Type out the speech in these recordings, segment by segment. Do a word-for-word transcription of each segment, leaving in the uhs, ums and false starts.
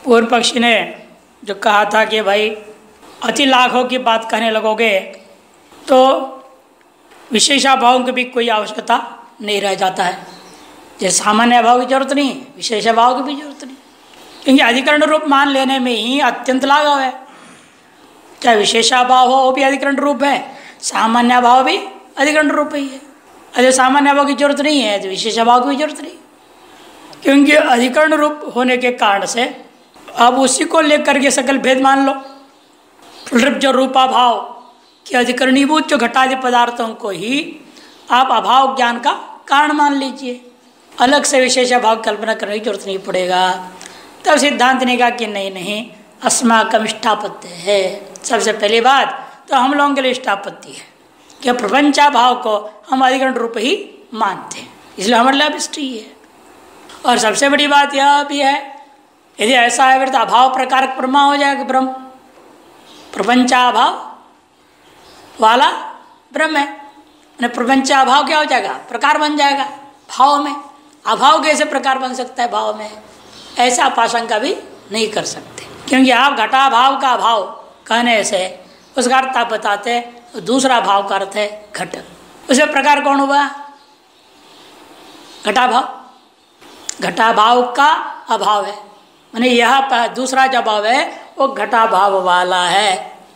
पूर्व पक्षी ने जो कहा था कि भाई अति लाघव की बात कहने लगोगे तो विशेषाभाव की भी कोई आवश्यकता नहीं रह जाता है। जैसे सामान्य भाव की जरूरत नहीं, विशेष भाव की भी जरूरत नहीं, क्योंकि अधिकरण रूप मान लेने में ही अत्यंत लाघव है। चाहे विशेषाभाव हो वो भी अधिकरण रूप है, सामान्य भाव भी अधिकरण रूप ही है। अगर सामान्य भाव की जरूरत नहीं है तो विशेष भाव की भी जरूरत नहीं, क्योंकि अधिकरण रूप होने के कारण से अब उसी को लेकर के सकल भेद मान लो। जो रूपा भाव के अधिकरणीभूत जो घटादि पदार्थों को ही आप अभाव ज्ञान का कारण मान लीजिए, अलग से विशेष भाव कल्पना करने की जरूरत नहीं पड़ेगा। तब सिद्धांत ने कहा कि नहीं नहीं अस्माकम इष्टापत्ति है। सबसे पहली बात तो हम लोगों के लिए इष्टापत्ति है कि प्रपंचा भाव को हम अधिकरण रूप ही मानते हैं, इसलिए हमारे लिए इष्ट ही है। और सबसे बड़ी बात यह भी है, यदि ऐसा है फिर तो अभाव प्रकारक प्रमा हो जाएगा ब्रह्म। प्रपंचाभाव वाला ब्रह्म है, प्रपंचाभाव क्या हो जाएगा, प्रकार बन जाएगा भाव में। अभाव कैसे प्रकार बन सकता है भाव में, ऐसा आप आशंका भी नहीं कर सकते, क्योंकि आप घटाभाव का अभाव कहने से उसका अर्थ आप बताते तो दूसरा भाव का अर्थ है घट। उसमें प्रकार कौन हुआ, घटाभाव। घटाभाव का अभाव है, माने यह दूसरा जो भाव है वो घटाभाव वाला है।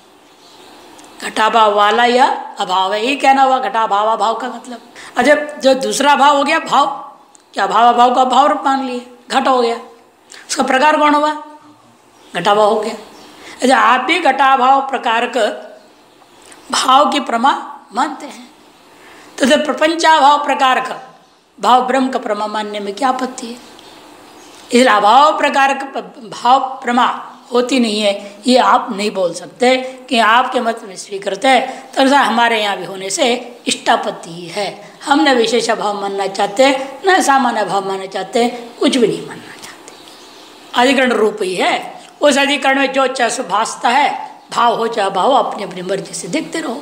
घटाभाव वाला यह अभाव है, ये कहना हुआ घटाभाव भाव का मतलब। अच्छा जो दूसरा भाव हो गया भाव, क्या भाव भाव का भाव रूप मान लिए, घट हो गया, उसका प्रकार कौन हुआ, घटाभाव हो गया। अच्छा आप भी घटाभाव प्रकार का भाव की प्रमा मानते हैं, तो जब प्रपंचाभाव प्रकार का भाव ब्रह्म का प्रमा मानने में क्या आपत्ति है। इसलिए अभाव प्रकार का भाव प्रमा होती नहीं है, ये आप नहीं बोल सकते कि आपके मत में स्वीकृत है, तो ऐसा हमारे यहाँ भी होने से इष्टापत्ति ही है। हम न विशेष भाव मानना चाहते न सामान्य भाव मानना चाहते, कुछ भी नहीं मानना चाहते, अधिकरण रूप ही है। उस अधिकरण में जो चाहे भासता है, भाव हो चाहे भाव, अपनी अपनी मर्जी से देखते रहो।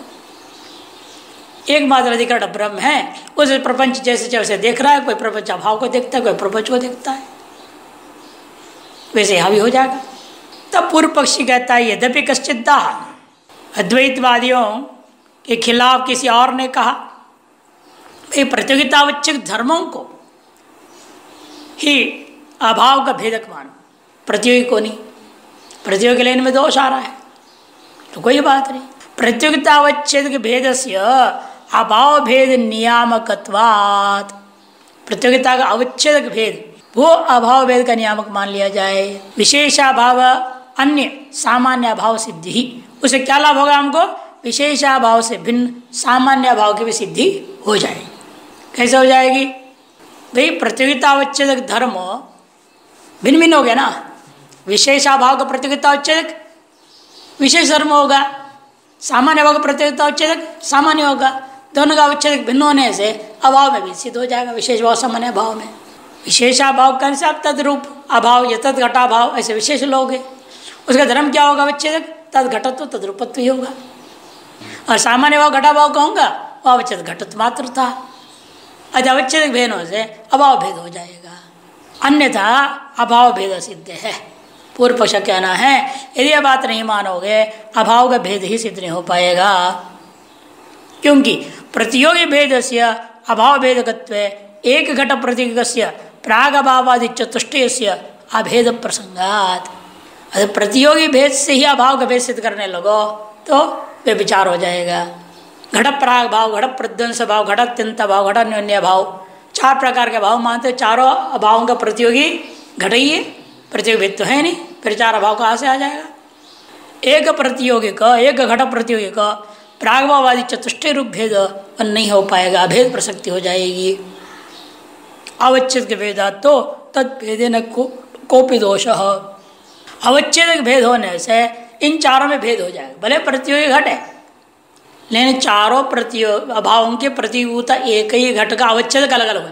एकमात्र अधिकरण ब्रह्म है, उस प्रपंच जैसे जैसे देख रहा है, कोई प्रपंच भाव को देखता है, कोई प्रपंच को देखता है, वैसे यहाँ भी हो जाएगा। तब पूर्व पक्षी कहता है यद्यपि कश्चिद्दा, अद्वैतवादियों के खिलाफ किसी और ने कहा भाई प्रतियोगितावच्छिक धर्मों को ही अभाव का भेदक मानो, प्रतियोगी को नहीं। प्रतियोगी लेने में दोष आ रहा है तो कोई बात नहीं। प्रतियोगितावच्छेद भेद से अभाव भेद नियामकत्वात्, प्रतियोगिता का अवच्छेदक भेद वो अभाव भेद का नियामक मान लिया जाए। विशेषाभाव अन्य सामान्य भाव सिद्धि ही, उसे क्या लाभ होगा हमको, विशेषाभाव से भिन्न सामान्य भाव की भी सिद्धि हो जाएगी। कैसे हो जाएगी भाई, प्रतियोगितावच्छेदक धर्म भिन्न भिन्न हो गया ना। विशेषाभाव का प्रतियोगितावच्छेदक विशेष धर्म होगा, सामान्य भाव का प्रतियोगितावच्छेदक सामान्य होगा। दोनों का अवच्छेदक भिन्न होने से अभाव में भी सिद्ध हो जाएगा, विशेष भाव सामान्य भाव में। विशेषाभाव कहने से आप तद्रूप अभाव या तद घटाभाव ऐसे विशेष लोग हैं, उसका धर्म क्या होगा, अवच्छेदक तद घटत्व तद्रूपत्व ही होगा। और सामान्य भाव घटाभाव कहूँगा वो अवच्छेद घटत्व मात्र था। अच्छा अवच्छेदक भेद से अभाव भेद हो जाएगा, अन्यथा अभाव भेद सिद्ध है। पूर्व पक्ष कहना है यदि यह बात नहीं मानोगे अभाव का भेद ही सिद्ध नहीं हो पाएगा, क्योंकि प्रतियोगी भेद से अभाव भेदकत्व एक घट प्रतियोगिक प्राग अभावादि चतुष्टय से अभेद प्रसंगात। अगर प्रतियोगी भेद से ही अभाव का भेद सिद्ध करने लगो तो वे विचार हो जाएगा। घट प्राग भाव, घट प्रध्वंस भाव, घट अत्यंत भाव, घट अन्योन्य भाव, चार प्रकार के भाव मानते, चारों अभावों का प्रतियोगी घट ही है, प्रतियोगी भेद तो है नहीं, फिर चार अभाव कहाँ से आ जाएगा। एक प्रतियोगी का, एक घट प्रतियोगी का प्रागभावादि चतुष्टय रूप भेद नहीं हो पाएगा, अभेद प्रसक्ति हो जाएगी। अवच्छेद के भेदा तो तत्भेदे न को कोपि दोष, अवच्छेद भेद होने से इन चारों में भेद हो जाएगा। भले प्रतियोगी घट है लेकिन चारों प्रतियोग अभावों के प्रतियोगिता एक ही घट का अवच्छेद अलग अलग हो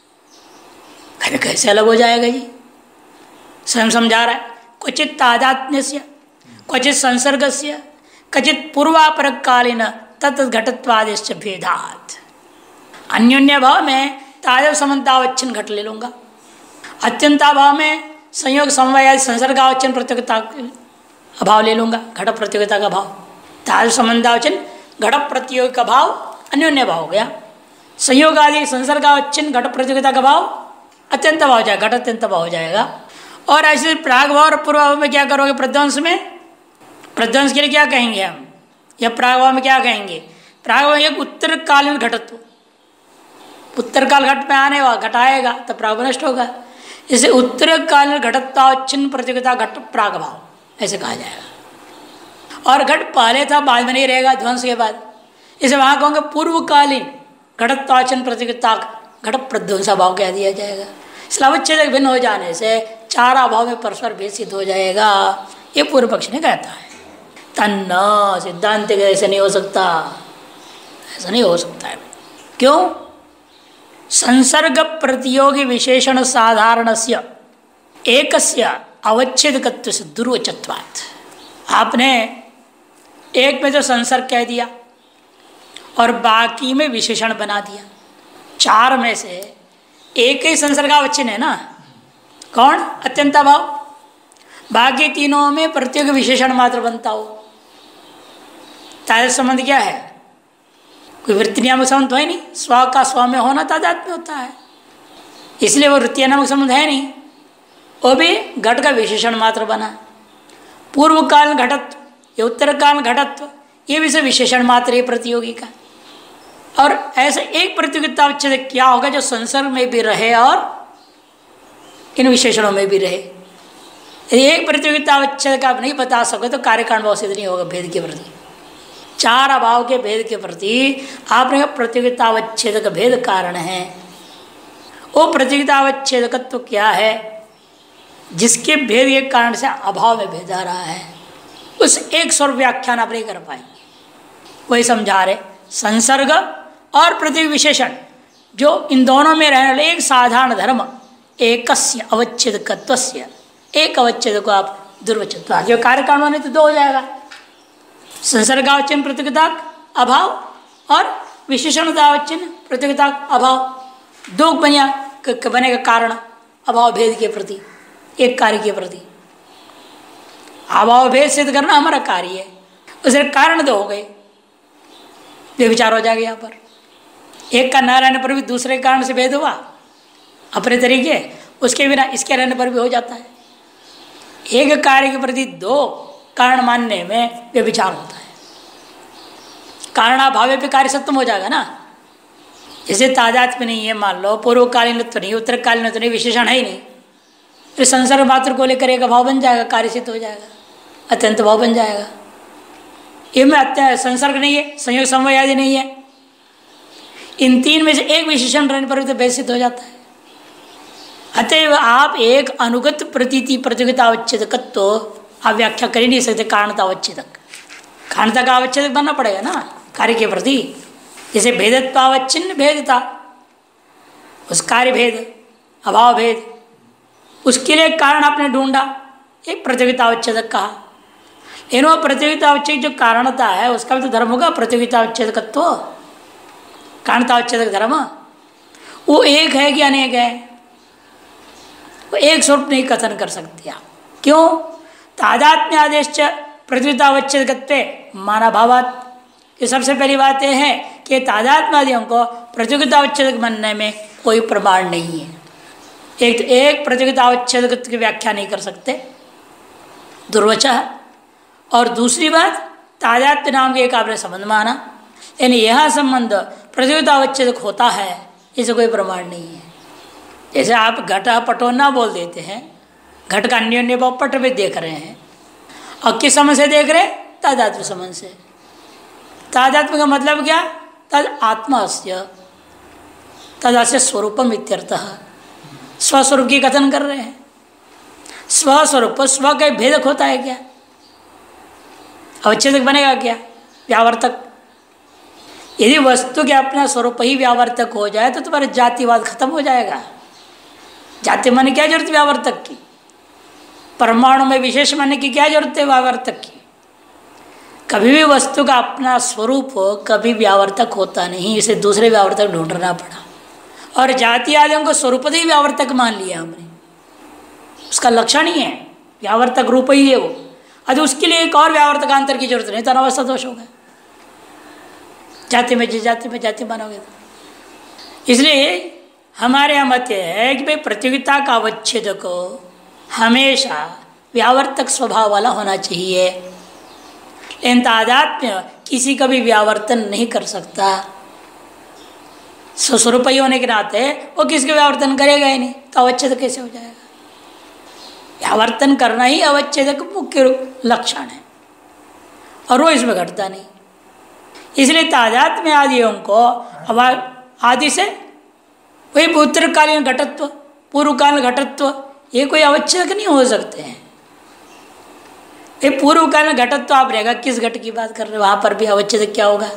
जाएगा। कैसे अलग हो जाएगा जी, स्वयं समझा रहा है। क्वचित तादात्म्य से, क्वचित संसर्ग से, क्वचित पूर्वापरकालीन तत् घटत्वादिश्च भेदात। अन्योन्य भाव में तादव समन्तावच्छिन्न घट ले लूँगा, अत्यंताभाव में संयोग समवाय आदि संसर्गावचन प्रतियोगिता अभाव ले लूंगा, घट प्रतियोगिता का भाव। ताल संबंधावचन घट प्रतियोगी का भाव अन्योन्य भाव हो गया। संयोग आदि संसर्गावचन घट प्रतियोगिता का भाव अत्यंत भाव हो जाएगा, घट अत्यंत भाव हो जाएगा। और ऐसे प्राग भाव और पूर्व भाव में क्या करोगे? प्रध्वंस में, प्रध्वंस के लिए क्या कहेंगे हम, या प्राग भाव में क्या कहेंगे? प्राग भाव एक उत्तरकालीन घटत्व, उत्तरकाल घट में आने वाला घट आएगा तो प्राग नष्ट होगा। इसे उत्तरकालीन घटत्वावच्छिन्न प्रतियोगिता घट प्राग भाव ऐसे कहा जाएगा। और घट पहले था बाद में नहीं रहेगा, ध्वंस के बाद। इसे वहां कहोगे पूर्वकालीन घटत्वावच्छिन्न प्रतियोगिता घट प्रध्वंसा भाव कह दिया जाएगा। इसलिए अवच्छेदक भिन्न हो जाने से चार अभाव में परस्पर भेद सिद्ध हो जाएगा, ये पूर्व पक्ष ने कहता है। तन्न सिद्धांत के ऐसे नहीं हो सकता, ऐसा नहीं हो सकता है। क्यों? संसर्ग प्रतियोगी विशेषण साधारणस्य एकस्य अवच्छेदकत्व से दुर्वचत्वात्। आपने एक में तो संसर्ग कह दिया और बाकी में विशेषण बना दिया। चार में से एक ही संसर्गावच्छिन्न है ना, कौन? अत्यंता भाव। बाकी तीनों में प्रत्येक विशेषण मात्र बनता हो। तादात्म्य संबंध क्या है? कोई वृत्ति नामक संबंध तो है नहीं, स्व का स्व में होना तादात्म्य होता है, इसलिए वो वृत्ति नामक संबंध है नहीं, वो भी घट का विशेषण मात्र बना। पूर्वकाल घटत्व या उत्तरकाल घटत्व ये भी से विशेषण मात्र है प्रतियोगी का। और ऐसे एक प्रतियोगिता अवच्छेद क्या होगा जो संसर्ग में भी रहे और इन विशेषणों में भी रहे। यदि एक प्रतियोगिता अवच्छेद का आप नहीं बता सके तो कार्यकारण भाव सिद्ध नहीं होगा भेद के प्रति। चार अभाव के भेद के प्रति आपने प्रतियोगिता अवच्छेद का भेद कारण है। वो प्रतियोगिता अवच्छेदकत्व तो क्या है? जिसके भेद के कारण से अभाव में भेद आ रहा है, उस एक स्वर व्याख्यान आप नहीं कर पाएंगे। वही समझा रहे संसर्ग और प्रतियोगी विशेषण जो इन दोनों में रहने वाले एक साधारण धर्म एकस्य अवच्छेदकत्वस्य, एक अवच्छेद को आप दुर्वचत्व जो कार्यकारण होने तो दो हो जाएगा, संसर्गावच्छिन्न प्रतियोगिता अभाव और विशेषणतावच्छिन्न प्रतियोगिता अभाव, दो बनिया बनेगा कारण अभाव भेद के प्रति, एक कार्य के प्रति। अभाव भेद सिद्ध करना हमारा कार्य है, उसे कारण दो हो गए, ये विचार हो जाएगा। यहाँ पर एक का न रहने पर भी दूसरे कारण से भेद हुआ अपने तरीके, उसके बिना इसके रहने पर भी हो जाता है। एक कार्य के प्रति दो कारण मानने में वे विचार होता है। कारणाभाव पे कार्य सत्य हो जाएगा ना। जैसे तादात्म्य नहीं है, मान लो पूर्वकालीन तो नहीं, उत्तरकालीन तो नहीं, विशेषण है ही नहीं, फिर संसर्ग मात्र को लेकर एक भाव बन जाएगा, कार्य सिद्ध हो जाएगा, अत्यंत भाव बन जाएगा। इनमें अत्य संसर्ग नहीं है, संयोग समवाय आदि नहीं है, इन तीन में से एक विशेषण रहने पर भी तो भेद सिद्ध हो जाता है। अतएव आप एक अनुगत प्रतीति प्रतियोगिता अवच्छेदकत्व तो आप व्याख्या कर ही नहीं सकते कारणता अवच्छेदक। कारणता का अवच्छेदक बनना पड़ेगा ना कार्य के प्रति। जैसे भेदत्वावच्छिन्न भेदता, उस कार्य भेद अभाव भेद, उसके लिए कारण आपने ढूंढा, एक प्रतियोगिता अवच्छेदक कहा। लेकिन वो प्रतियोगिता अवच्छेद जो कारणता है उसका भी तो धर्म होगा प्रतियोगिता अवच्छेदकत्व, कारणता अवच्छेदक धर्म। वो एक है कि अनेक है, वो एक स्वरूप नहीं कथन कर सकते आप। क्यों? तादात्म्य आदेश प्रतियोगिता अवच्छेदकत्व माना भावात। ये सबसे पहली बात यह है कि तादात्म्य आदियों को प्रतियोगिता अवच्छेदक मानने में कोई प्रमाण नहीं है। एक तो एक प्रतियोगिता अवच्छेदकत्व की व्याख्या नहीं कर सकते, दुर्वचः। और दूसरी बात तादात्म्य नाम के एक आपने संबंध माना, यानी यह संबंध प्रतियोगिता अवच्छेदक होता है, इसे कोई प्रमाण नहीं है। जैसे आप घटा पटो ना बोल देते हैं, घट का अन्योन्य भाव पट में देख रहे हैं, और किस समझ से देख रहे हैं? तादात्म्य समझ से। तादात्म्य का मतलब क्या? तद आत्मास्य तदास्य स्वरूपम इत्यर्थः। स्वस्वरूप की कथन कर रहे हैं। स्वस्वरूप स्व का भेदक होता है क्या? अवच्छेदक बनेगा क्या? व्यावर्तक। यदि वस्तु के अपना स्वरूप ही व्यावर्तक हो जाए तो तुम्हारा जातिवाद खत्म हो जाएगा। जाति माने क्या जरूरत व्यावर्तक की? परमाणु में विशेष मानने की क्या जरूरत है व्यावर्तक की? कभी भी वस्तु का अपना स्वरूप हो, कभी व्यावर्तक होता नहीं, इसे दूसरे व्यावर्तक ढूंढना पड़ा। और जाति आदियों को स्वरूप ही व्यावर्तक मान लिया हमने। उसका लक्षण ही है, व्यावर्तक रूप ही है वो। अरे उसके लिए एक और व्यावर्तकांतर की जरूरत नहीं, तो अनावस्था दोष होगा। जाति में जाति में जाति मानोगे तो। इसलिए हमारे यहाँ मत है कि भाई प्रतियोगिता का अवच्छेद को हमेशा व्यावर्तक स्वभाव वाला होना चाहिए, लेकिन तादात्म्य किसी का भी व्यावर्तन नहीं कर सकता। स्वस्वरूप ही होने के नाते वो किसके व्यावर्तन करेगा ही नहीं, तो अवच्छेद कैसे हो जाएगा? व्यावर्तन करना ही अवच्छेद का मुख्य लक्षण है, और वो इसमें घटता नहीं। इसलिए तादात्म्य आदियों को आदि से वही उत्तरकालीन घटत्व, पूर्वकालीन घटत्व, ये कोई अवच्छेद नहीं हो सकते हैं। ये पूर्वकालीन घटत्व आप रहेगा, किस घट की बात कर रहे हो? वहां पर भी अवच्छेद क्या होगा?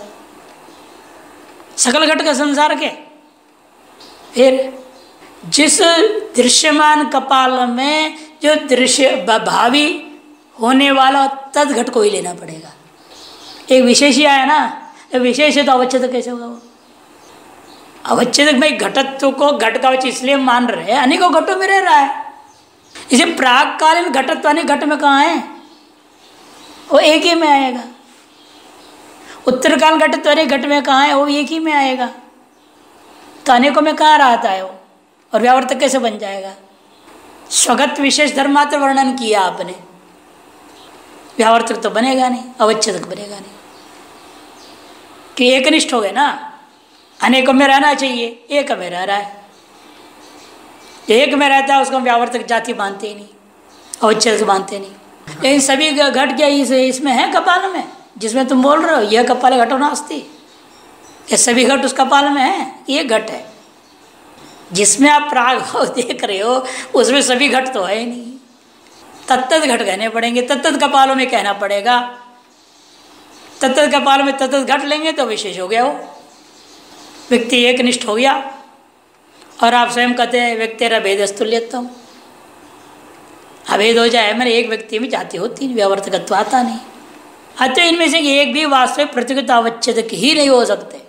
सकल घट का संसार के। फिर जिस दृश्यमान कपाल में जो दृश्य भावी होने वाला तद घट को ही लेना पड़ेगा। एक विशेष ही आया ना, विशेष है तो अवच्छेद कैसे होगा? वो अवच्छेद में घटत्व को घट का अवच्छेद इसलिए मान रहे हैं, अनेकों घटों में रह रहा है। इसे प्रागकालीन घटत्व अनेक घट में कहाँ है? वो एक ही में आएगा। उत्तरकालीन घटत्व अनेक घट में कहाँ है? वो एक ही में आएगा। तो अनेकों में कहाँ रहता है वो? और व्यावर्तक कैसे बन जाएगा? स्वगत विशेष धर्म मात्र वर्णन किया आपने, व्यावर्तक तो बनेगा नहीं, अवच्छेदक बनेगा नहीं। कि एकनिष्ठ हो गए ना, अनेकों में रहना चाहिए, एक में रह रहा है। एक में रहता है उसको हम व्यावर्तक जाति मानते ही नहीं, अवच्छेदक मानते नहीं। लेकिन सभी घट क्या इस, इसमें है कपाल में, जिसमें तुम बोल रहे हो यह कपाल घटो नास्ति, ये सभी घट उस कपाल में है? ये घट है जिसमें आप प्राग भाव देख रहे हो, उसमें सभी घट तो है ही नहीं। तत्त घट कहने पड़ेंगे, तत्त कपालों में कहना पड़ेगा। तत्त कपाल में तत्त घट लेंगे तो विशेष हो गया, वो व्यक्ति एक निष्ठ हो गया। और आप स्वयं कहते हैं व्यक्ति भेदस्तुल्यत्व, अभेद हो जाए मैंने एक व्यक्ति में जाति होती नहीं, व्यावर्तकत्व आता नहीं। अतः इनमें से एक भी वास्तविक प्रतियोगिता अवच्छेदक ही नहीं हो सकते।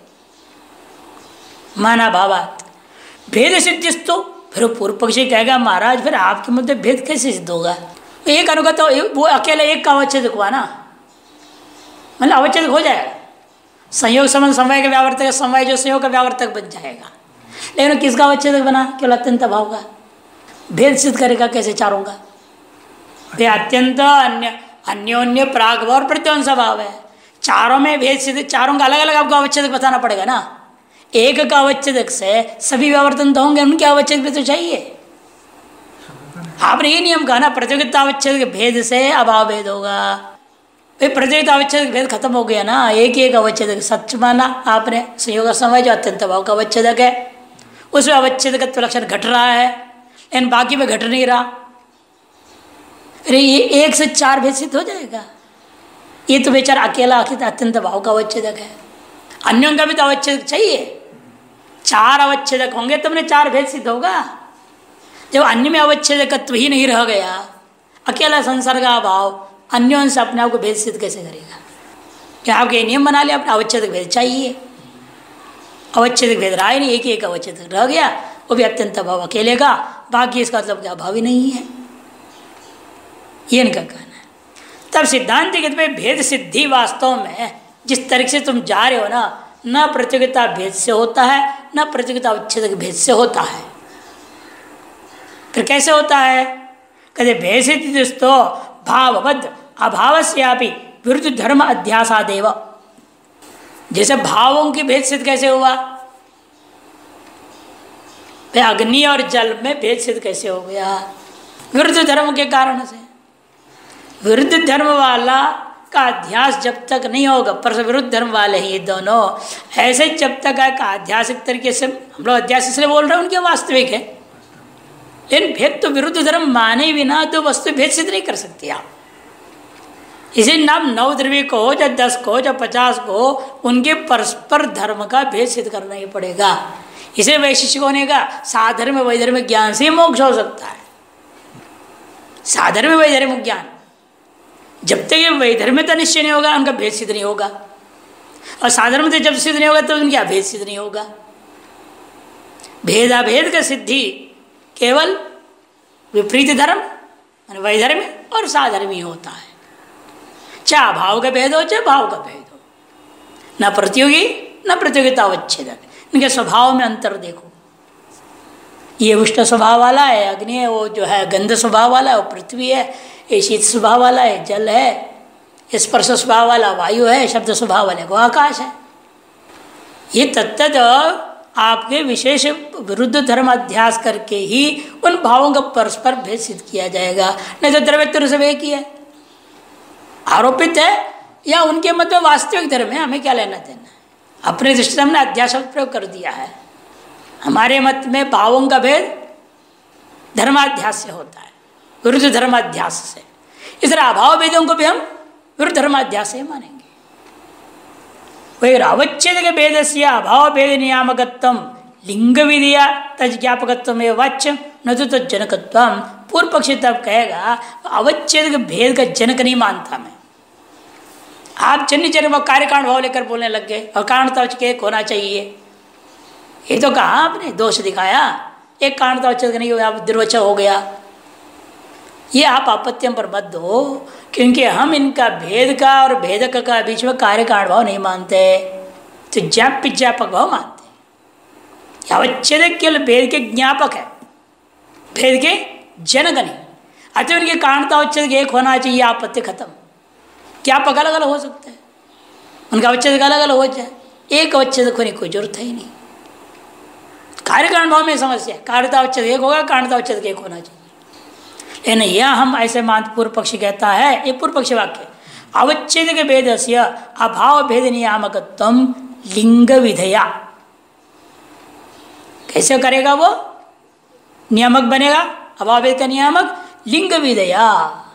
माना भावात भेद सिद्धिस्तु, फिर पूर्व पक्षी कहेगा महाराज फिर आपके मुद्दे भेद कैसे सिद्ध होगा? एक अनुगत वो अकेले एक का अवच्छेदक हुआ ना, मतलब अवच्छेदक हो जाएगा। संयोग संबंध समय का व्यावर्तक, समय जो संयोग का व्यावर्तक बन जाएगा। लेकिन किसका अवच्छेदक बना? केवल अत्यंत भाव का। भेद सिद्ध करेगा कैसे चारों का? वे अत्यंत अन्य अन्योन्य प्राग और प्रत्यंश भाव है। चारों में भेद सिद्ध, चारों का अलग अलग आपको अवच्छेदक बताना पड़ेगा ना। एक का अवच्छेदक से सभी व्यावर्तन तो होंगे, उनके अवच्छेदक भी तो चाहिए। आपने ये नियम कहा ना, प्रतियोगिता अवच्छेदक भेद से अभाव भेद होगा। भाई प्रतियोगिता अवच्छेदक भेद खत्म हो गया ना, एक ही एक अवच्छेदक सच माना आपने। संयोग समय जो अत्यंत भाव का अवच्छेदक है, उसमें अवच्छेदकत्व लक्षण घट रहा है, लेकिन बाकी में घट नहीं रहा। अरे ये एक से चार भेद सिद्ध हो जाएगा। ये तो बेचारा अकेला अत्यंत भाव का अवच्छेदक है, अन्यों का भी तो अवच्छेदक चाहिए। चार अवच्छेदक होंगे तुमने चार भेद सिद्ध होगा। जब अन्य में अवच्छेदकत्व ही नहीं रह गया, अकेला संसर्ग भाव, अन्यों से अपने आप को भेद सिद्ध कैसे करेगा? क्या आपके नियम बना लिया, अपना अवच्छेदक भेद चाहिए। अवच्छेदक भेद रहा ही नहीं, एक एक अवच्छेदक रह गया, वो भी अत्यंत भाव अकेले का, बाकी इसका मतलब क्या भाव ही नहीं है। ये इनका कहना है। तब सिद्धांत कहते हैं भेद सिद्धि वास्तव में जिस तरीके से तुम जा रहे हो ना, न प्रतियोगिता भेद से होता है, न प्रतियोगिता अवच्छेदक भेद से होता है। फिर कैसे होता है? कहते भेद सिद्धि तो भावबद्ध अभाव से विरुद्ध धर्म अध्यासादेव। जैसे भावों की भेद सिद्ध कैसे हुआ? अग्नि और जल में भेद सिद्ध कैसे हो गया? विरुद्ध धर्म के कारण से। विरुद्ध धर्म वाला का अध्यास जब तक नहीं होगा, पर विरुद्ध धर्म वाले ही दोनों ऐसे जब तक है का आध्यासिक तरीके से, हम लोग अध्यास इसलिए बोल रहे हैं उनके वास्तविक है, लेकिन भेद तो विरुद्ध धर्म माने बिना तो वस्तु भेद सिद्ध नहीं कर सकती आप। इसी नाम नौ द्रव्य को या दस को या पचास को उनके परस्पर धर्म का भेद सिद्ध करना ही पड़ेगा। इसे वैशिष्ट होने का साधर्म वैधर्म ज्ञान से मोक्ष हो सकता है। साधर्म वैधर्म ज्ञान जब तक ये वैधर्म्यता निश्चय नहीं होगा, उनका भेद सिद्ध नहीं होगा, और साधर्मता जब सिद्ध नहीं होगा तो उनका भेद सिद्ध नहीं होगा। भेदाभेद का सिद्धि केवल विपरीत धर्म मान वैधर्मी और साधर्मी होता है, चाहे भाव का भेद हो चाहे भाव का भेद हो, न प्रतियोगी न प्रतियोगिता अवच्छेदक, इनके स्वभाव में अंतर देखो। ये उष्ण स्वभाव वाला है अग्नि है, वो जो है गंध स्वभाव वाला है वो पृथ्वी है, ये शीत स्वभाव वाला है जल है, स्पर्श स्वभाव वाला वायु है, शब्द स्वभाव वाले को आकाश है। ये तत्त आपके विशेष विरुद्ध धर्म अध्यास करके ही उन भावों का परस्पर भेद सिद्ध किया जाएगा, नहीं तो द्रव्यत्व सब एक ही है, आरोपित है या उनके मत में वास्तविक धर्म है, हमें क्या लेना देना। अपने दृष्टि से हमने अध्यास प्रयोग कर दिया है, हमारे मत में भावों का भेद धर्माध्यास से होता है, विरुद्ध धर्माध्यास से। इस तरह अभाव भेदों को भी हम विरुद्ध धर्माध्यास से मानेंगे। वही अवच्छेद के भेद से अभाव भेद नियामकत्व लिंग विधिया तज ज्ञापकत्व में वाच्य न तो जनकत्व। पूर्व पक्षी तब कहेगा अवच्छेद के भेद का जनक नहीं मानता मैं। आप जन्य जन्म कार्य कारण भाव लेकर बोलने लग गए और कारण तो एक होना चाहिए, ये तो कहा आपने दोष दिखाया, एक कारण तो अच्छे नहीं हुआ, दुर्वचन हो गया। ये आप आपत्तियों पर मत दो, क्योंकि हम इनका भेद का और भेदक का बीच में कार्य कारण भाव नहीं मानते, तो ज्ञाप्य ज्ञापक भाव मानते। अवच्छेद केवल भेद के ज्ञापक है, भेद के जनक नहीं। अतः उनके कारणता अवच्छेद एक होना चाहिए, आपत्ति खत्म। ज्ञापक अलग अलग हो सकते हैं, उनका अवच्छेद अलग अलग हो जाए, एक अवच्छेद होने की कोई जरूरत है ही नहीं। कार्य कारण भाव में समस्या, कार्यता अवच्छेद एक होगा, कारणता अवच्छेद एक होना चाहिए। लेकिन यह हम ऐसे मान पूर्व पक्षी कहता है, ये पूर्व पक्षी वाक्य अवच्छेद के भेद से अभाव भेद नियामकत्व लिंग विधया। कैसे करेगा वो? नियामक बनेगा, अभाव भेद का नियामक लिंग विधया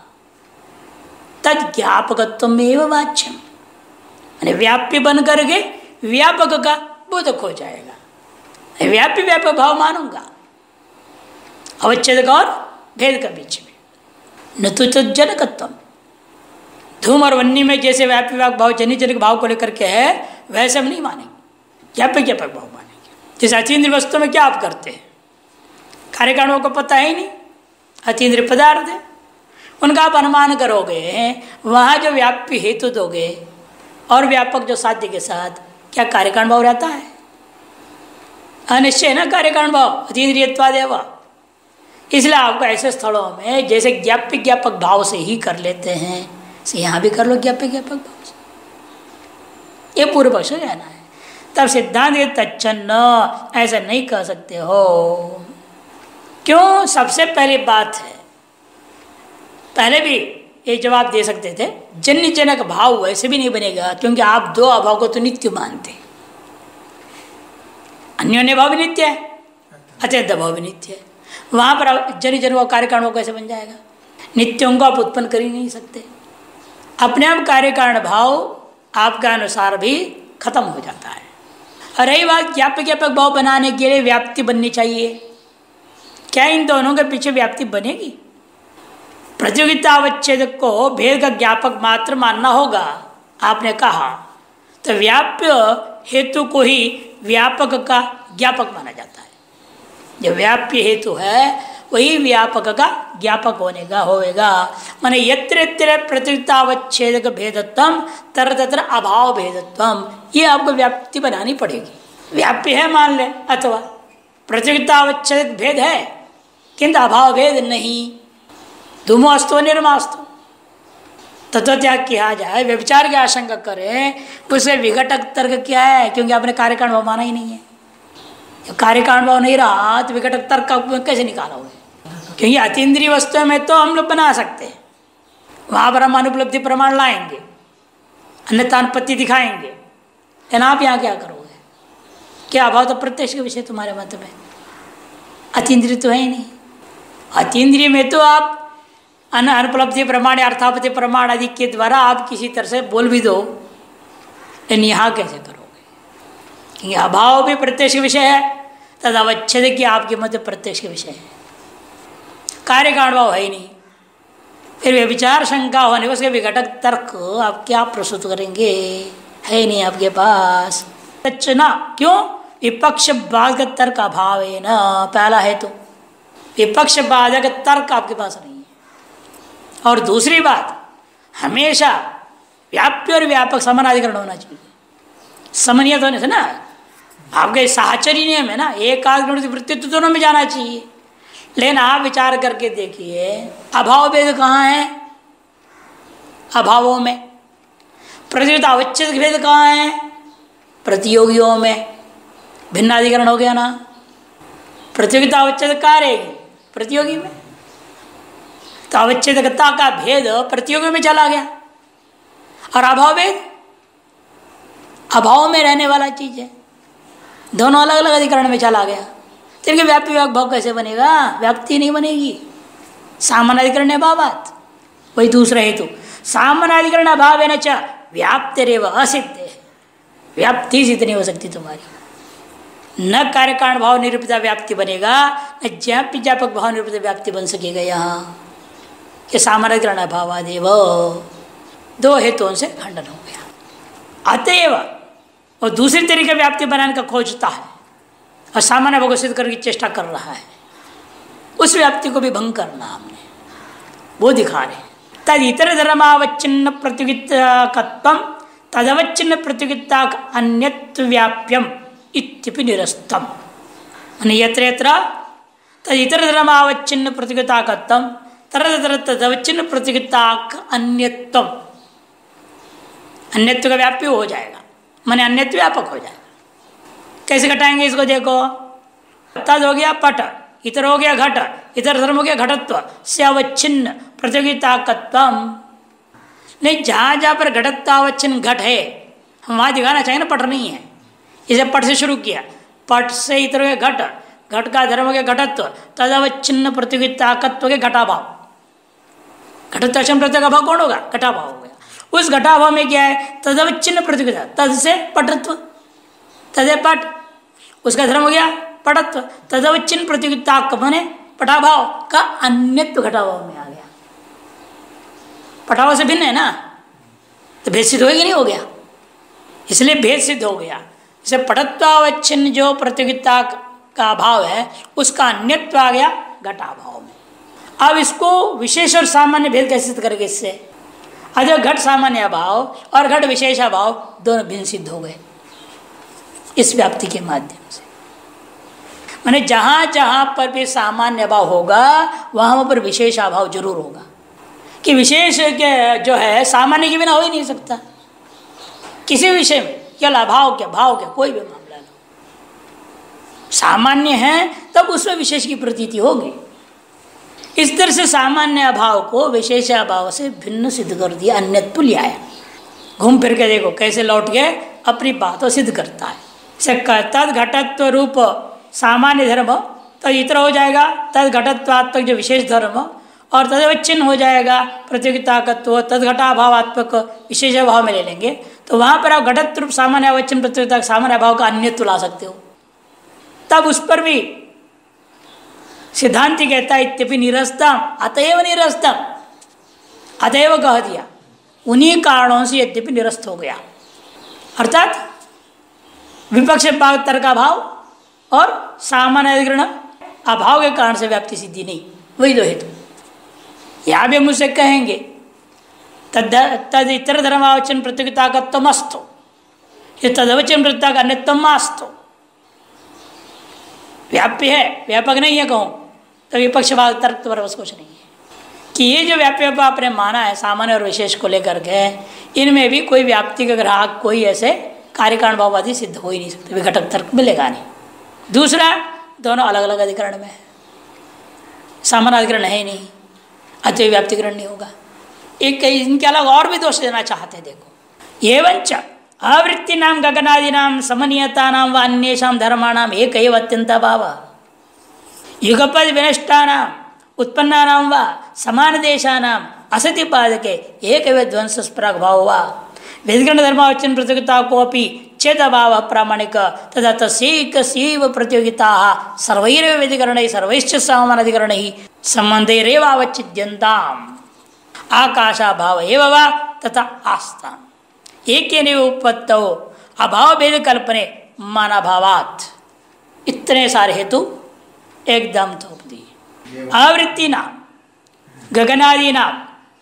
तद ज्ञापकत्व में वाच्यम, यानी व्याप्य बन करके व्यापक का बोधक हो जाएगा। व्याप्य व्यापक भाव मानूंगा अवच्छेद और भेद का बीच में, न तो जनकत्व। धूम और वन्नी में जैसे व्याप्य व्यापक भाव जनित जनक भाव को लेकर के है, वैसे हम नहीं मानेंगे, व्यापक व्यापक भाव मानेंगे। जैसे अतीन्द्रिय वस्तु में क्या आप करते हैं, कार्य कारणों को पता ही नहीं, अतीन्द्रिय पदार्थ है, उनका आप अनुमान करोगे, वहाँ जो व्याप्य हेतु दोगे और व्यापक जो साध्य के साथ क्या कार्य कारण भाव रहता है? अनिश्चय ना कार्य कारण भाव, अतीन्द्रियत्वादेव। इसलिए आपको ऐसे स्थलों में जैसे ज्ञाप्य ज्ञापक भाव से ही कर लेते हैं, यहाँ भी कर लो ज्ञाप्य ज्ञापक भाव से। ये पूर्व पक्ष कहना है। तब सिद्धांत ये तच्छन्न ऐसा नहीं कह सकते हो। क्यों? सबसे पहली बात है, पहले भी ये जवाब दे सकते थे, जन्य जनक भाव वैसे भी नहीं बनेगा, क्योंकि आप दो अभाव को तो नित्य मानते, अन्योन्य भाव भी नित्य है, अत्यंत भाव भी नित्य है। वहाँ पर जन जन कार्य कारण कैसे बन जाएगा? नित्यों को आप उत्पन्न कर ही नहीं सकते। अपने आप कार्य कारण भाव आपका अनुसार भी खत्म हो जाता है। और रही बात ज्ञापक ज्ञापक भाव बनाने के लिए व्याप्ति बननी चाहिए, क्या इन दोनों के पीछे व्याप्ति बनेगी? प्रतियोगिता अवच्छेद को भेद का ज्ञापक मात्र मानना होगा, आपने कहा, तो व्याप्य हेतु को ही व्यापक का ज्ञापक माना जाता है। जो व्याप्य हेतु है वही व्यापक का ज्ञापक होने का होएगा। माने यत्र यत्र प्रतियोगितावच्छेद भेदत्वम तर तत्र अभाव भेदत्वम, ये आपको व्याप्ति बनानी पड़ेगी। व्याप्य है मान ले, अथवा प्रतियोगितावच्छेद भेद है किंतु अभाव भेद नहीं, धूमोस्तु निर्मास्तु। तत्व त्याग किया जाए, व्यभिचार की आशंका करें, उससे विघटक तर्क क्या है? क्योंकि आपने कार्य कारण भाव माना ही नहीं है। कार्य कारण भाव नहीं रहा तो विघटक तर्क कैसे निकालोगे? क्योंकि अतीन्द्रिय वस्तु में तो हम लोग बना सकते हैं, वहाँ पर हम अनुपलब्धि प्रमाण लाएंगे, अन्यतानुपत्ति दिखाएंगे, लेकिन आप यहाँ क्या करोगे? क्या अभाव तो प्रत्यक्ष के विषय तुम्हारे मत में, अतीन्द्रिय तो है ही नहीं। अतीन्द्रिय में तो आप अनुपलब्धि प्रमाण अर्थापत्ति प्रमाण आदि के द्वारा आप किसी तरह से बोल भी दो, लेकिन यहाँ कैसे करोगे? क्योंकि अभाव भी प्रत्यक्ष विषय है, तद अवच्छेद की आपके मत प्रत्यक्ष विषय है, कार्य कारण भाव है ही नहीं। फिर वे विचार शंका होने उसके विघटक तर्क आप क्या प्रस्तुत करेंगे? है ही नहीं आपके पास। सच ना, क्यों? विपक्ष बाधक तर्क अभाव है ना, पहला है तो विपक्ष बाधक तर्क आपके पास नहीं है। और दूसरी बात, हमेशा व्याप्य और व्यापक समानाधिकरण होना चाहिए। समन्वय होने से ना आपके साहचर्य नियम है ना, एक आदि वृत्तित्व दोनों में जाना चाहिए। लेकिन आप विचार करके देखिए, अभाव भेद कहाँ है? अभावों में। प्रतियोगिता अवच्छेद भेद कहाँ है? प्रतियोगियों में। भिन्नाधिकरण हो गया ना। प्रतियोगिता अवच्छेद कहाँ रहेगी? प्रतियोगी में। तो अवच्छेदकता का भेद प्रतियोगी में चला गया। और अभाव भेद अभाव में रहने वाला चीज है, दोनों अलग अलग अधिकरण में चला गया। तो व्याप्ति व्यापक भाव कैसे बनेगा? व्याप्ति नहीं बनेगी। सामानाधिकरण अभावात, वही दूसरा हेतु। सामानाधिकरण अभाव है न च व्याप्तिरेव असिद्ध है। व्याप्ति सिद्ध नहीं हो सकती तुम्हारी। न कार्य कारण भाव निरूपित व्याप्ति बनेगा, न ज्ञाप्य व्यापक भाव निरूपित व्याप्ति बन सकेगा। यहाँ ये सामानाधिकरण अभावादेव दो हेतुओं से खंडन हो गया। अतएव और दूसरी तरीके व्याप्ति बनाने का खोजता है और सामान्य भाव को सिद्ध करने की चेष्टा कर रहा है, उस व्याप्ति को भी भंग करना हमने, वो दिखा रहे। तद इतर धर्मावच्छिन्न प्रतियोगिता तदवच्छिन्न प्रतियोगिता अन्यत्व व्याप्यम इत्यपि निरस्तम। यत्र यत्र तद इतर धर्मावच्छिन्न प्रतियोगिता तरह तदवच्छिन्न प्रतियोगिता अन्यत्व, अन्यत्व का व्याप्य हो जाएगा, माने अन्यत्व व्यापक हो जाएगा। कैसे घटाएंगे इसको? देखो, तद हो गया पट, इतर हो गया घट, इतर धर्म हो गया घटत्व से अवच्छिन्न प्रतियोगिता कत्वम। नहीं, जहाँ जहाँ पर घटत्वावच्छिन्न घट है, हम वहाँ दिखाना चाहिए ना पट नहीं है। इसे पट से शुरू किया, पट से इतर हो गया घट, घट का धर्म हो गया घटत्व, तद अवच्छिन्न प्रतियोगिता कत्व के घटाभाव। घटत्वावच्छिन्न प्रतियोगिता का भाव कौन होगा? घटाभाव हो गया। उस घटाभाव में क्या है? तदवच्छिन्न प्रतियोगिता, तद से पटत्व, तदे पट, उसका धर्म हो गया पटत्व, तदवच्छिन्न प्रतियोगिता बने पटाभाव का अन्यत्व घटाभाव में आ गया। पटाभाव से भिन्न है ना, तो भेद सिद्ध होगा नहीं? हो गया, इसलिए भेद सिद्ध हो गया। इसे पटत्वावच्छिन्न जो प्रतियोगिता का भाव है उसका अन्यत्व आ गया घटाभाव में। अब इसको विशेष और सामान्य भेद कैसे सिद्ध करेंगे? इससे अगर घट सामान्य अभाव और घट विशेष अभाव दोनों भिन्न सिद्ध हो गए इस व्याप्ति के माध्यम से। माने जहां जहां पर भी सामान्य अभाव होगा वहां पर विशेष अभाव जरूर होगा। कि विशेष के जो है सामान्य के बिना हो ही नहीं सकता किसी विषय में, केवल अभाव क्या भाव क्या कोई भी मामला लो, सामान्य है तब उसमें विशेष की प्रतीति होगी। इस तरह से सामान्य अभाव को विशेष अभाव से भिन्न सिद्ध कर दिया, अन्यत्व ले आया। घूम फिर के देखो कैसे लौट के अपनी बातों सिद्ध करता है। तद घटत्व रूप सामान्य धर्म तद इतर हो जाएगा, तद घटत्वात्मक जो विशेष धर्म, और तदवच्छिन्न हो जाएगा प्रतियोगिता तत्व, तद घटाभावात्मक विशेष भाव में ले लेंगे। तो वहां पर आप घटत्व रूप सामान्य अवच्छिन्न प्रतियोगिता सामान्य भाव का अन्यत्व ला सकते हो। तब उस पर भी सिद्धांति कहता है इत्यपि निरस्तम, अतएव निरस्तम, अतएव कह दिया, उन्हीं कारणों से यद्यपि निरस्त हो गया। अर्थात विपक्ष भाग तर्क का भाव और सामान्य अधिकरण अभाव के कारण से व्याप्ति सिद्धि नहीं, वही दो हेतु। यहाँ भी मुझसे कहेंगे तद तद इतर धर्मावचन प्रतियोगिता का तमस्तु, ये तदवचन प्रतियोगिता का अन्यतमास्तु। व्याप्य है, व्यापक नहीं है कहूँ तो विपक्ष भाग तर्क तो बस कुछ नहीं है कि ये जो व्याप्य आपने माना है सामान्य और विशेष को लेकर के, इनमें भी कोई व्याप्ति का ग्राहक कोई ऐसे कार्यकारण भाववादी सिद्ध हो ही नहीं सकते, विघटक तर्क मिलेगा नहीं। दूसरा, दोनों अलग अलग अधिकरण में है, सामान्य अधिकरण है ही नहीं, अतः व्याप्तिकरण नहीं होगा। एक इनके अलग और भी दोष देना चाहते हैं। देखो, एवंच आवृत्ति नाम गगनादि नाम समनीयता नाम व अन्येषां धर्माणाम एक एव अत्यंत भाव युगपद विनष्टानाम उत्पन्नानाम व समान देशानाम असति पादके एक एव ध्वंस प्राग भाव वा व्यधिकरण धर्मावचन प्रतियोगिता को अपि चेद अभाव प्रामाणिक तथा तस्यैकस्यैव प्रतियोगिता सर्वैरेव व्यधिकरणैः सर्वैश्च समानाधिकरणैः संबंधैरेव अवच्छिद्यन्ताम् आकाशा भाव एव वा तथा आस्था एक उपत्तौ अभाव भेद कल्पने मानाभावात्। इतने सारे हेतु एकदम थोप दिए। आवृत्ति नाम गगनादि नाम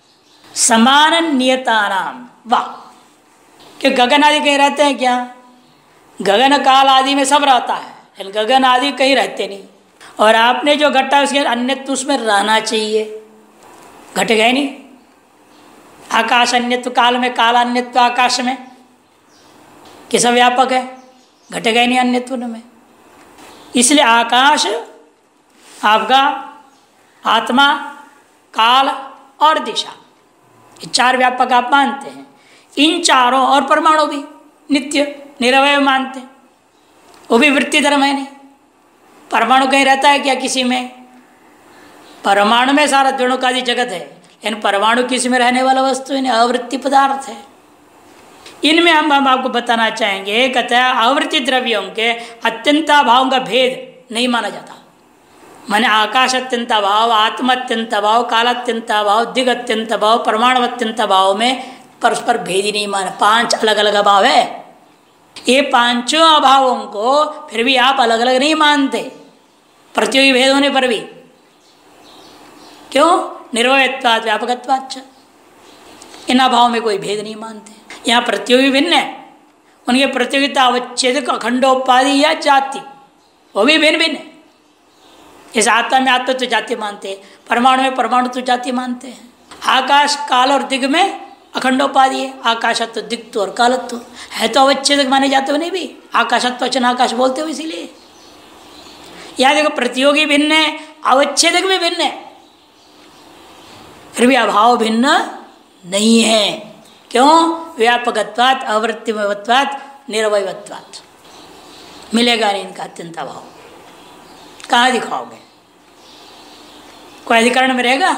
समान नियता नाम। वाह, कि गगन आदि कहीं रहते हैं क्या? गगन काल आदि में सब रहता है, लेकिन गगन आदि कहीं रहते नहीं। और आपने जो घटा उसके अन्यत्व उसमें रहना चाहिए, घट गए नहीं। आकाश अन्यत्व काल में, काल अन्यत्व आकाश में, कि सब व्यापक है, घट गए नहीं अन्यत्व में। इसलिए आकाश आपका आत्मा, काल और दिशा, ये चार व्यापक आप मानते हैं। इन चारों और परमाणु भी नित्य निरवय मानते हैं, वो भी वृत्ति धर्म है नहीं। परमाणु कहीं रहता है क्या किसी में? परमाणु में सारा द्वणुकादि जगत है, लेकिन परमाणु किसी में रहने वाला वस्तु है, अवृत्ति पदार्थ है। इनमें हम हम आपको बताना चाहेंगे, कहते हैं आवृत्ति द्रव्यों के अत्यंताभाव का भेद नहीं माना जाता। माने आकाश अत्यंताभाव, आत्मा अत्यंताभाव, काल अत्यंताभाव, दिग अत्यंताभाव, परमाणु अत्यंताभाव में परस्पर भेद ही नहीं माना। पांच अलग अलग अभाव है, ये पांचों अभावों को फिर भी आप अलग अलग नहीं मानते, प्रतियोगी भेद होने पर भी। क्यों? निर्वयत्वात् व्यापकत्वाच्च, इन अभाव में कोई भेद नहीं मानते। यहाँ प्रतियोगी भिन्न है, उनके प्रतियोगिता अवच्छेदक अखंडोपाधि या जाति, वो भी भिन्न भिन्न है। इस आत्मा में आत्मा तो जाति मानते हैं, परमाणु में परमाणु तो जाति मानते हैं। आकाश काल और दिग में अखंडोपाधि है, आकाशत्व दिग्त्व और कालत्व है, तो अवच्छेदक माने जाते हो नहीं भी, आकाशत्व वचन आकाश बोलते हो। इसीलिए यहाँ देखो प्रतियोगी भिन्न है, अवच्छेदक भी भिन्न है, फिर भी अभाव भिन्न नहीं है। क्यों? व्यापकत्वात् अवृत्तिमत्वात् निरवयत्वात्, मिलेगा नहीं इनका अत्यंत अभाव। कहाँ दिखाओगे? कोई अधिकरण में रहेगा?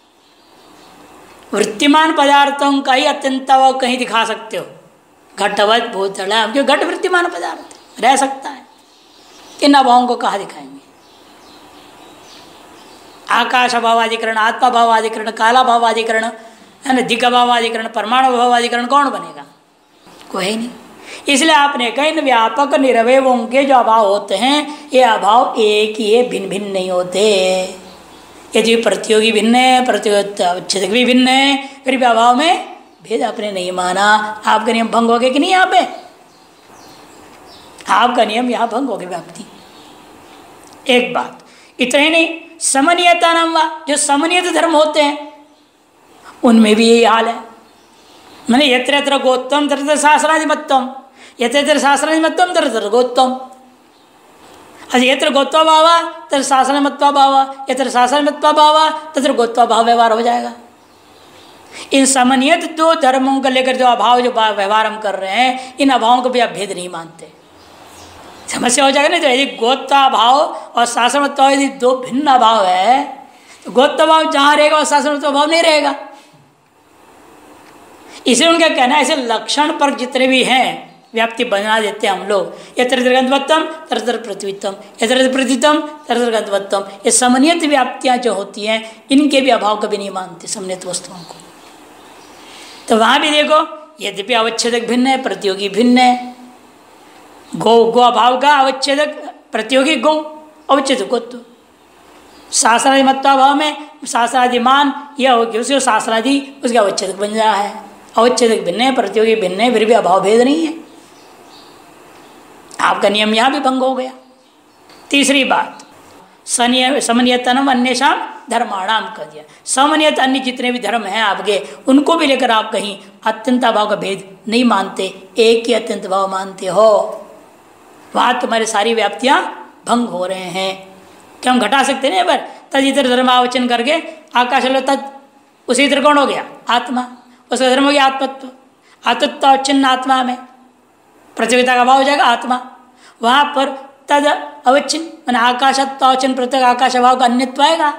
वृत्तिमान पदार्थों का ही अत्यंत अभाव कहीं दिखा सकते हो? घटवत भूतला, क्यों? घट वृत्तिमान पदार्थ रह सकता है, इन अभावों को कहाँ दिखाएंगे? आकाश भावाधिकरण, आत्मा भावाधिकरण, काला भावाधिकरण है ना, दिग्ग भावाधिकरण, परमाणु भावाधिकरण कौन बनेगा? कोई नहीं। इसलिए आपने कहा इन व्यापक निरवयों के जो अभाव होते हैं, ये अभाव एक ही है, भिन्न भिन्न नहीं होते। यदि प्रतियोगी भिन्न है, प्रतियोगिता भी भिन्न है, फिर भी अभाव में भेद आपने नहीं माना। आपका नियम भंग हो गया कि नहीं? यहाँ पे आपका नियम यहाँ भंग हो गया व्याप्ति। एक बात, इतना ही नहीं, समन्वयता नाम वा, जो समन्वयत धर्म होते हैं उनमें भी यही हाल है। मैंने यत्र यत्र गोत्तम तत्र शास्त्राधिमत्तम, यत्र यत्र शास्त्राधिमत्तम तत्र तत्र गोत्तम। अच्छा, यत्र गोत्वा भाव तत्र शास्त्राधिमत्वा भाव, यत्र शास्त्राधिमत्वा भाव तत्र गोत्वा भाव व्यवहार हो जाएगा। इन समन्वयत दो धर्मों को लेकर जो अभाव जो व्यवहार हम कर रहे हैं, इन अभावों को भी आप भेद नहीं मानते। समस्या हो जाएगा ना। तो यदि गोत्वा भाव और शास्त्रमत्व यदि दो भिन्न अभाव है, तो गोत्वा भाव जहाँ रहेगा और शास्त्रमत्व भाव नहीं रहेगा। इसलिए उनका कहना है ऐसे लक्षण पर जितने भी हैं व्याप्ति बना देते हैं हम लोग। यत्र गंधवत्तम तत्र तत्र पृथ्वीत्तम, यत्र प्रतितम तत्र गंधवत्तम, ये समन्वित व्याप्तियाँ जो होती हैं इनके भी अभाव कभी नहीं मानते समन्वित वस्तुओं को। तो वहाँ भी देखो, यद्यपि अवच्छेदक भिन्न है, प्रतियोगी भिन्न है। गौ गो अभाव का अवच्छेदक प्रतियोगी गौ, अवच्छेदक गोत्व। शास्त्रादि मत्वाभाव में शास्त्रादिमान यह हो कि उसे शास्त्रादि उसके अवच्छेदक बन रहा है। अवच्छेदक भिन्न है, प्रतियोगी भिन्न है, फिर भी अभाव भेद नहीं है। आपका नियम यहाँ भी भंग हो गया। तीसरी बात, समन्वयतनम अन्येषाम धर्माणाम कर दिया। समन्वयत अन्य जितने भी धर्म हैं आपके, उनको भी लेकर आप कहीं अत्यंत भाव का भेद नहीं मानते, एक ही अत्यंत भाव मानते हो। वहाँ तुम्हारी सारी व्याप्तियाँ भंग हो रहे हैं। क्या हम घटा सकते नहीं? पर तद इतर धर्मावचन करके आकाश लो, तद उसी इतर कौन हो गया? आत्मा। उसका धर्म हो गया आत्मत्व। आत्मत्व अवच्छिन्न आत्मा में प्रतियोगिता का भाव हो जाएगा आत्मा। वहाँ पर तद अवच्छिन्न मैंने आकाशत्व अवच्छिन्न प्रत्येक आकाश भाव का अन्यत्व आएगा।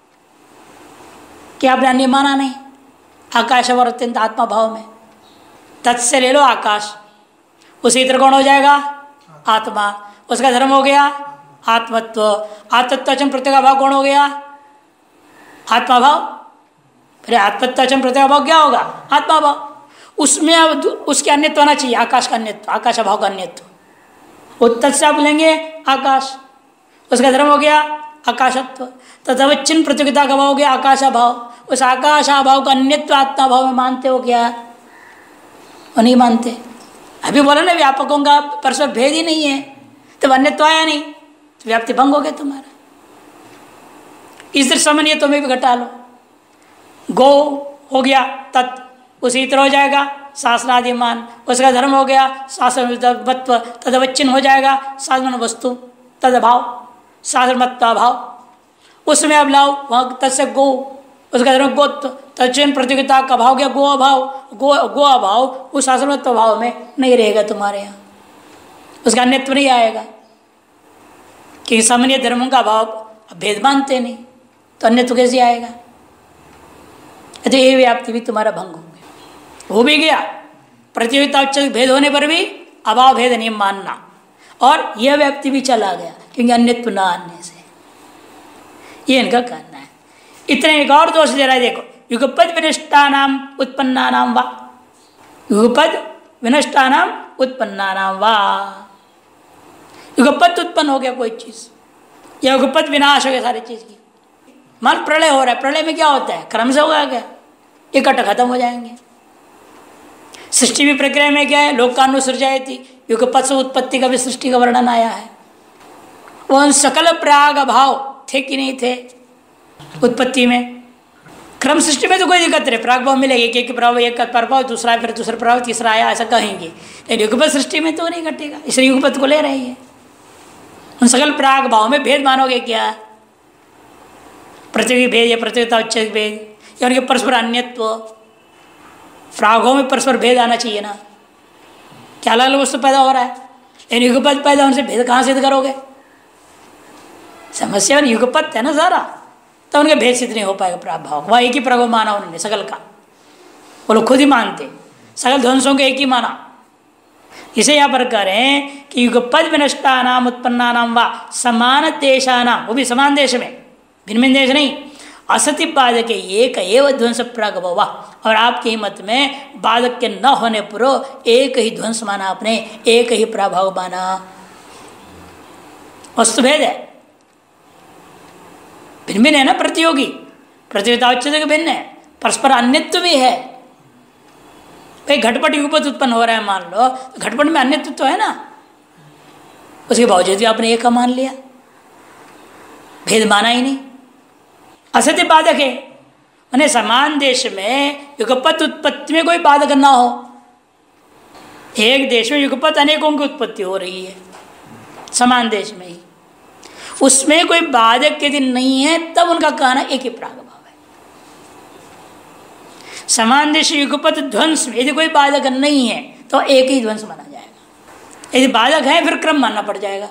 क्या आपने अन्य माना नहीं? आकाश और अत्यंत आत्मा भाव में तत्से ले लो आकाश, उसी इतर कौन हो जाएगा? आत्मा। उसका धर्म हो गया आत्मत्व। आत्मत्व प्रत्येक भाव कौन हो गया? आत्मा भाव। फिर आत्मत्व प्रत्येक भाव क्या होगा? आत्मा भाव। उसमें अब उसके अन्यत्व आना चाहिए, आकाश का अन्यत्व, आकाश भाव का अन्यत्व। उत्तर से आप लेंगे आकाश, उसका धर्म हो गया आकाशत्व। तदवच्छिन्न प्रतियोगिता का भाव हो गया आकाश भाव। उस आकाशाभाव का अन्यत्व आत्मा भाव में मानते हो क्या? वो नहीं मानते। अभी बोला ना व्यापकों का परस्पर भेद ही नहीं है, तो अन्यत्व आया नहीं, तो व्याप्ति भंग हो गया तुम्हारा। इस समन्वय तुम्हें भी घटा लो। गो हो गया तत्, उसी तरह हो जाएगा शासनादिमान। उसका धर्म हो गया शासनवत्व, तदवच्छिन्न हो जाएगा शासन वस्तु तदभाव शासनमत्ता भाव। उसमें अब लाओ वहाँ तत्से गो, उसका धर्म गोत्व, तत्न प्रतियोगिता का भाव गया गो अभाव। गो गो अभाव उस शासनमत्व भाव में नहीं रहेगा तुम्हारे यहाँ, उसका अन्यत्व नहीं आएगा, कि सामान्य धर्मों का भाव भेद मानते नहीं, तो अन्यत्व कैसे आएगा? तो ये व्याप्ति भी तुम्हारा भंग हो गया, हो भी गया। प्रतियोगिता उच्च भेद होने पर भी अभाव भेद नहीं मानना, और यह व्याप्ति भी चला गया क्योंकि अन्यत्व न आने से। ये इनका कहना है। इतने एक और दोष दे रहा है, देखो युगपद विनष्टा नाम उत्पन्ना नाम वा, युगपद विनष्टा नाम उत्पन्ना नाम वा। युगपद उत्पन्न हो गया कोई चीज, या युगपद विनाश हो गया सारी चीज की। मान प्रलय हो रहा है, प्रलय में क्या होता है? क्रम से होगा क्या? इकट्ठा खत्म हो जाएंगे। सृष्टि भी प्रक्रिया में क्या है? लोकानुसृजयति, युगपद से उत्पत्ति का भी सृष्टि का वर्णन आया है। वह सकल प्राग भाव थे कि नहीं थे उत्पत्ति में? क्रम सृष्टि में तो कोई दिक्कत नहीं, प्राग भाव मिलेगा, एक एक प्रभाव, एक प्रभाव, दूसरा फिर दूसरा प्रभाव, तीसरा आया, ऐसा कहेंगे। लेकिन युगपद सृष्टि में तो नहीं घटेगा, इसलिए युगपद को ले रही है। उन सकल प्राग भाव में भेद मानोगे क्या? प्रतियोगी भेद या प्रतियोगिता उच्च भेद, या उनके परस्पर अन्यत्व। प्रागों में परस्पर भेद आना चाहिए ना, क्या अलग अलग वस्तु पैदा हो रहा है, लेकिन युगपद पैदा उनसे भेद कहाँ सिद्ध करोगे? समस्या युगपद है ना सारा, तो उनके भेद सिद्ध नहीं हो पाएगा। प्राभाव वह एक ही प्रभाव माना उन्होंने सकल का, वो लोग खुद ही मानते, सकल ध्वंसों को एक ही माना। इसे यहाँ पर करें कि युगपद विनष्टा नाम उत्पन्ना नाम वा समान देशा नाम, वो भी समान देश में, भिन्न भिन्न देश नहीं। असति बाधक एक एव ध्वंस प्रागभाव, और आपके मत में बाधक के न होने पर एक ही ध्वंस माना आपने, एक ही प्रभाव माना। वस्तु भेद है, भिन्न भिन्न है ना, प्रतियोगी प्रतियोगिता उच्चता भिन्न है, परस्पर अन्यत्व भी है। भाई घटपट युगपद उत्पन्न हो रहा है मान लो, घटपट में अन्यत्व तो है ना, उसके बावजूद भी आपने एक का मान लिया, भेद माना ही नहीं। असत्य बाधक है, मैंने समान देश में युगपत उत्पत्ति में कोई बाधक ना हो। एक देश में युगपत अनेकों की उत्पत्ति हो रही है समान देश में ही, उसमें कोई बाधक के दिन नहीं है, तब उनका कहना एक ही प्रागभाव है। समान देश युगपत ध्वंस में यदि कोई बाधक नहीं है तो एक ही ध्वंस माना जाएगा। यदि बाधक है फिर क्रम मानना पड़ जाएगा।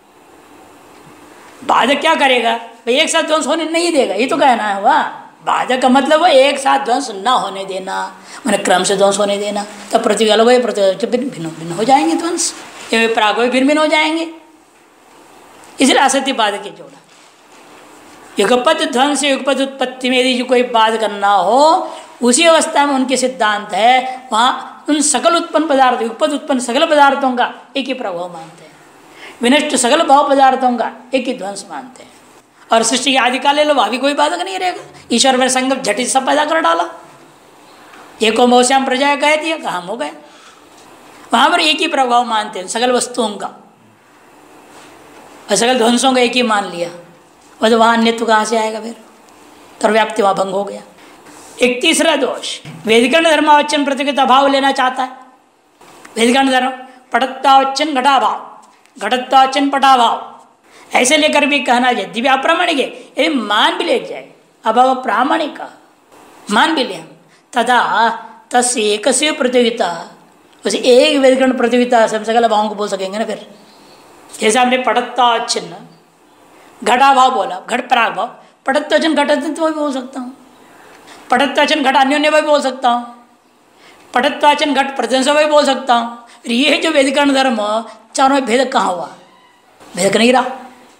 बाधक क्या करेगा भाई? एक साथ ध्वंस होने नहीं देगा, ये तो कहना है। वाह, बाधक का मतलब वो एक साथ ध्वंस ना होने देना, मैंने क्रम से ध्वंस होने देना, तब प्रति अलग हो, प्रति भिन्न भिन्न हो जाएंगे ध्वंस, ये प्राग भिन्न भिन्न हो जाएंगे। इसलिए असत्य बाधक के जोड़ा। युगपत ध्वंस युगपत उत्पत्ति में यदि कोई बाधक ना हो, उसी अवस्था में उनके सिद्धांत है, वहाँ उन सकल उत्पन्न पदार्थ, युगपत उत्पन्न सकल पदार्थों का एक ही प्रभाव मानते हैं, विनष्ट सकल भाव पदार्थों का एक ही ध्वंस मानते हैं। और सृष्टि के आदिकाल ले लो, वहाँ भी कोई बाधक नहीं रहेगा। ईश्वर में संगम झटित सब पैदा कर डाला, एको मौश्याम प्रजा कह दिया, काम हो गए। वहाँ पर एक ही प्रभाव मानते हैं सकल वस्तुओं का, और सकल ध्वंसों का एक ही मान लिया, और तो वहाँ अन्यत्व कहाँ से आएगा फिर? तो व्याप्ति वहाँ भंग हो गया। एक तीसरा दोष, वेदिकरण धर्मावचन प्रतियोगिता भाव लेना चाहता है। वेदिकरण धर्म पटत्वावचन घटाभाव, घटत्वावचन पटाभाव, ऐसे लेकर भी कहना यदि भी अप्रामाणिक है, यदि मान भी ले जाए, अब अब प्रामाणिक मान भी ले हम, तथा तस् एक प्रतियोगिता, उसे एक वेदिकरण प्रतियोगिता से हम सकल भावों को बोल सकेंगे ना। फिर जैसे हमने पटत्वावचन घटाभाव बोला, घट पराग भाव, पटत्वावचन घटत्व भी बोल सकता हूँ, पटत्वावचन घट अन्योन्य भी बोल सकता हूँ, पटत्वावचन घट प्रत्यंश भी बोल सकता हूँ। ये जो वेदिकरण धर्म चारों में भेदक कहाँ हुआ? भेदक नहीं रहा,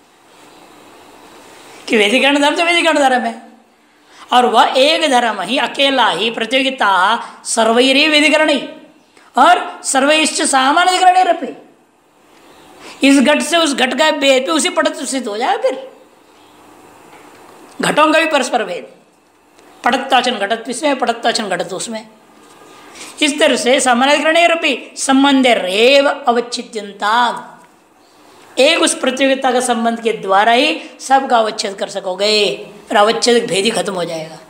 कि वेदिकरण धर्म तो वेदिकरण धर्म है, और वह एक धर्म ही अकेला ही प्रतियोगिता सर्वैरी वेदिकरण ही और सर्वैश्च सामान्यकरण रपे। इस घट से उस घट का भेद पे उसी पटत्व सिद्ध हो जाए। फिर घटों का भी परस्पर भेद, पठत्ताचन घटत इसमें, पठत्ताचन घटत उसमें। इस तरह से सामान्यकरणेरपि संबंधे रेव अवच्छिद्यंता, एक उस प्रतियोगिता का संबंध के द्वारा ही सबका अवच्छेद कर सकोगे और अवच्छेद भेद ही खत्म हो जाएगा।